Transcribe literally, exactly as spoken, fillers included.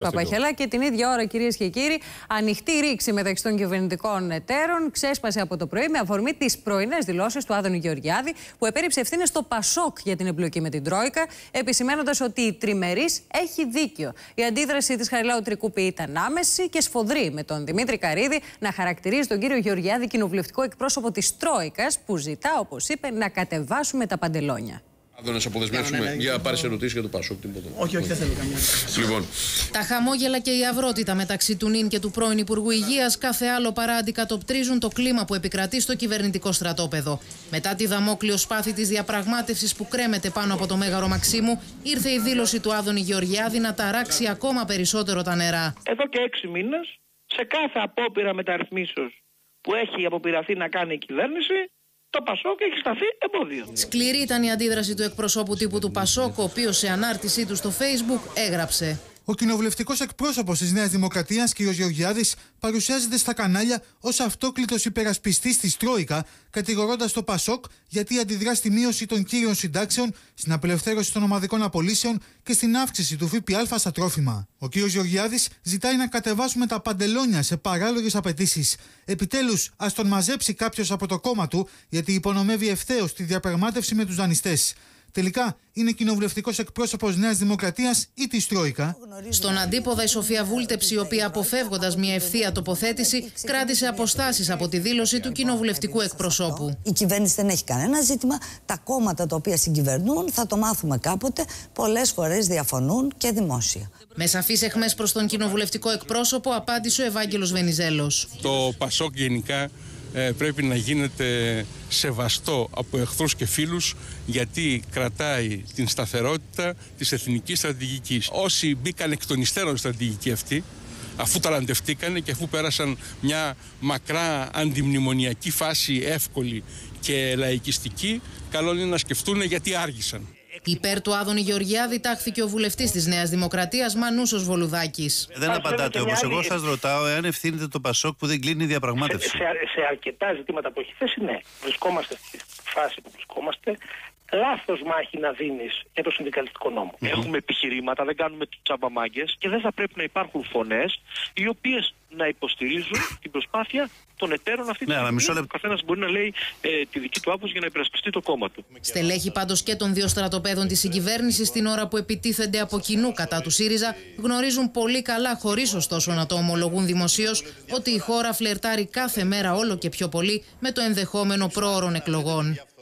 Παπαχελά. Και την ίδια ώρα, κυρίες και κύριοι, ανοιχτή ρήξη μεταξύ των κυβερνητικών εταίρων ξέσπασε από το πρωί με αφορμή τις πρωινές δηλώσεις του Άδωνη Γεωργιάδη, που επέριψε ευθύνες στο Πασόκ για την εμπλοκή με την Τρόικα, επισημαίνοντας ότι η τριμερής έχει δίκιο. Η αντίδραση της Χαριλάου Τρικούπη ήταν άμεση και σφοδρή, με τον Δημήτρη Καρίδη να χαρακτηρίζει τον κύριο Γεωργιάδη κοινοβουλευτικό εκπρόσωπο της Τρόικας, που ζητά, όπως είπε, να κατεβάσουμε τα παντελόνια. Να σε αποδεσμεύσουμε ναι, ναι, ναι, για να πάρεις ερωτήσεις για το Πασόκ. Όχι, όχι, δεν θέλω καμία. Λοιπόν. Τα χαμόγελα και η αυρότητα μεταξύ του νυν και του πρώην Υπουργού Υγείας κάθε άλλο παρά αντικατοπτρίζουν το κλίμα που επικρατεί στο κυβερνητικό στρατόπεδο. Μετά τη δαμόκλειο σπάθη της διαπραγμάτευσης που κρέμεται πάνω από το Μέγαρο Μαξίμου, ήρθε η δήλωση του Άδωνη Γεωργιάδη να ταράξει ακόμα περισσότερο τα νερά. Εδώ και έξι μήνες, σε κάθε απόπειρα μεταρρυθμίσεως που έχει αποπειραθεί να κάνει η κυβέρνηση, το Πασόκ έχει σταθεί εμπόδιο. Σκληρή ήταν η αντίδραση του εκπροσώπου τύπου του Πασόκ, ο οποίος σε ανάρτησή του στο Facebook έγραψε: Ο κοινοβουλευτικός εκπρόσωπος της Νέας Δημοκρατίας, κ. Γεωργιάδης, παρουσιάζεται στα κανάλια ως αυτόκλητος υπερασπιστής της Τρόικα, κατηγορώντας το Πασόκ γιατί αντιδρά στη μείωση των κύριων συντάξεων, στην απελευθέρωση των ομαδικών απολύσεων και στην αύξηση του ΦΠΑ στα τρόφιμα. Ο κ. Γεωργιάδης ζητάει να κατεβάσουμε τα παντελόνια σε παράλογες απαιτήσεις. Επιτέλους, ας τον μαζέψει κάποιος από το κόμμα του, γιατί υπονομεύει ευθέως τη διαπραγμάτευση με τους δανειστές. Τελικά, είναι κοινοβουλευτικός εκπρόσωπος Νέας Δημοκρατίας ή της Τρόικα. Στον αντίποδα, η Σοφία Βούλτεψη, η οποία αποφεύγοντας μια ευθεία τοποθέτηση, κράτησε αποστάσεις από τη δήλωση του κοινοβουλευτικού εκπροσώπου. Η κυβέρνηση δεν έχει κανένα ζήτημα. Τα κόμματα τα οποία συγκυβερνούν, θα το μάθουμε κάποτε, πολλές φορές διαφωνούν και δημόσια. Με σαφείς αιχμές προς τον κοινοβουλευτικό εκπρόσωπο, απάντησε ο Ευάγγελος Βενιζέλος. Το Πασόκ γενικά πρέπει να γίνεται σεβαστό από εχθρούς και φίλους, γιατί κρατάει την σταθερότητα της εθνικής στρατηγικής. Όσοι μπήκαν εκ των υστέρων στρατηγική αυτή, αφού ταλαντευτήκανε και αφού πέρασαν μια μακρά αντιμνημονιακή φάση εύκολη και λαϊκιστική, καλό είναι να σκεφτούν γιατί άργησαν. Υπέρ του Άδωνη Γεωργιάδη τάχθηκε ο βουλευτής της Νέας Δημοκρατίας Μανούσος Βολουδάκης. Δεν απαντάτε όμως. Εγώ σας ρωτάω εάν ευθύνεται το Πασόκ που δεν κλείνει η διαπραγμάτευση. Σε, σε, σε αρκετά ζητήματα που έχει θέσει, ναι. Βρισκόμαστε στη φάση που βρισκόμαστε. Λάθος μάχη να δίνεις για το συνδικαλιστικό νόμο. Mm-hmm. Έχουμε επιχειρήματα, δεν κάνουμε τσαμπαμάγκες και δεν θα πρέπει να υπάρχουν φωνές οι οποίες να υποστηρίζουν την προσπάθεια των εταίρων αυτή τη στιγμή. Ο καθένας μπορεί να λέει ε, τη δική του άποψη για να υπερασπιστεί το κόμμα του. Στελέχη πάντως και των δύο στρατοπέδων της συγκυβέρνησης, την ώρα που επιτίθενται από κοινού κατά του ΣΥΡΙΖΑ, γνωρίζουν πολύ καλά, χωρίς ωστόσο να το ομολογούν δημοσίως, ότι η χώρα φλερτάρει κάθε μέρα όλο και πιο πολύ με το ενδεχόμενο πρόωρων εκλογών.